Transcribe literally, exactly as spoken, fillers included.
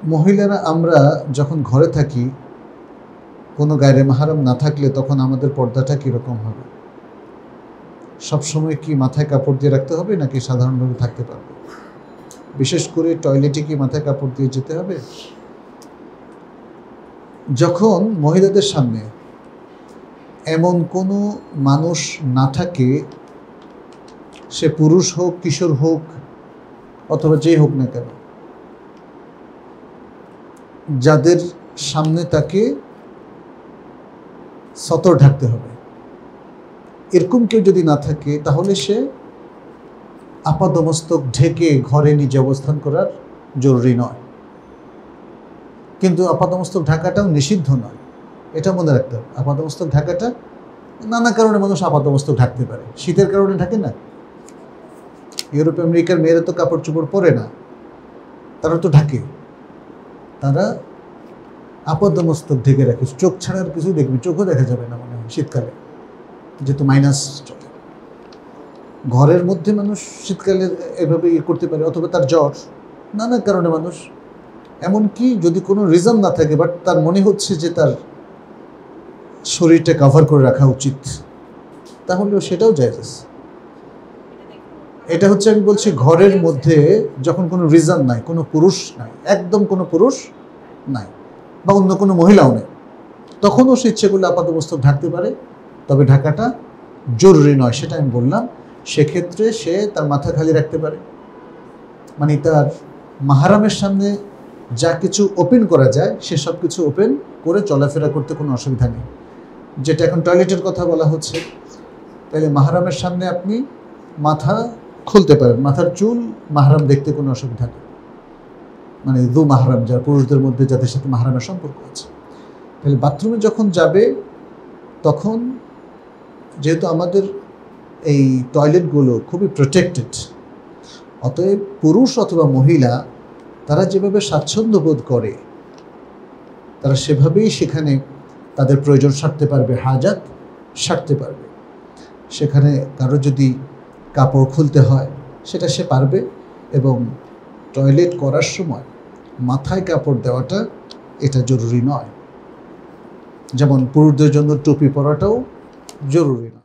মহিলারা আমরা যখন ঘরে থাকি, কোনো গায়রে মাহরাম না থাকলে তখন আমাদের পর্দাটা কীরকম হবে? সবসময় কি মাথায় কাপড় দিয়ে রাখতে হবে নাকি সাধারণভাবে থাকতে পারবে? বিশেষ করে টয়লেটে কি মাথায় কাপড় দিয়ে যেতে হবে? যখন মহিলাদের সামনে এমন কোনো মানুষ না থাকে, সে পুরুষ হোক, কিশোর হোক, অথবা যেই হোক না কেন, যাদের সামনে তাকে সতর ঢাকতে হবে, এরকম কেউ যদি না থাকে তাহলে সে আপাদমস্তক ঢেকে ঘরে নিজে অবস্থান করার জরুরি নয়। কিন্তু আপাদমস্তক ঢাকাটাও নিষিদ্ধ নয়, এটা মনে রাখতে হবে। আপাদমস্তক ঢাকাটা নানা কারণে মানুষ আপাদমস্তক ঢাকতে পারে। শীতের কারণে ঢাকে না, ইউরোপ আমেরিকার মেয়েরা তো কাপড় চোপড় পরে না, তারা তো ঢাকে, তারা আপাদমস্তক ঢেকে রাখে। চোখ ছাড়ার কিছু দেখবি, চোখও দেখা যাবে না মনে হয় শীতকালে, যেহেতু মাইনাস চলে। ঘরের মধ্যে মানুষ শীতকালে এভাবে ইয়ে করতে পারে, অথবা তার জ্বর, নানা কারণে মানুষ, এমনকি যদি কোনো রিজন না থাকে বাট তার মনে হচ্ছে যে তার শরীরটা কভার করে রাখা উচিত, তাহলেও সেটাও জায়েজ আছে। এটা হচ্ছে আমি বলছি ঘরের মধ্যে যখন কোনো রিজন নাই, কোনো পুরুষ নাই, একদম কোনো পুরুষ নাই বা অন্য কোনো মহিলাও নেই, তখনও সে ইচ্ছে করলে আপাতমস্তক ঢাকতে পারে, তবে ঢাকাটা জরুরি নয়, সেটা আমি বললাম। সেক্ষেত্রে সে তার মাথা খালি রাখতে পারে, মানে তার মাহারামের সামনে যা কিছু ওপেন করা যায় সেসব কিছু ওপেন করে চলাফেরা করতে কোনো অসুবিধা নেই। যেটা এখন টয়লেটের কথা বলা হচ্ছে, তাহলে মাহারামের সামনে আপনি মাথা খুলতে পারেন, মাথার চুল মাহারাম দেখতে কোনো অসুবিধা নেই, মানে দু মাহারাম, যারা পুরুষদের মধ্যে যাদের সাথে মাহারামের সম্পর্ক আছে। তাহলে বাথরুমে যখন যাবে তখন, যেহেতু আমাদের এই টয়লেটগুলো খুবই প্রোটেক্টেড, অতএব পুরুষ অথবা মহিলা তারা যেভাবে স্বাচ্ছন্দ্য বোধ করে তারা সেভাবেই সেখানে তাদের প্রয়োজন সারতে পারবে, হাজাত সারতে পারবে। সেখানে কারো যদি কাপড় খুলতে হয় সেটা সে পারবে, এবং টয়লেট করার সময় মাথায় কাপড় দেওয়াটা এটা জরুরি নয়, যেমন পুরুষদের জন্য টুপি পরাটাও জরুরি নয়।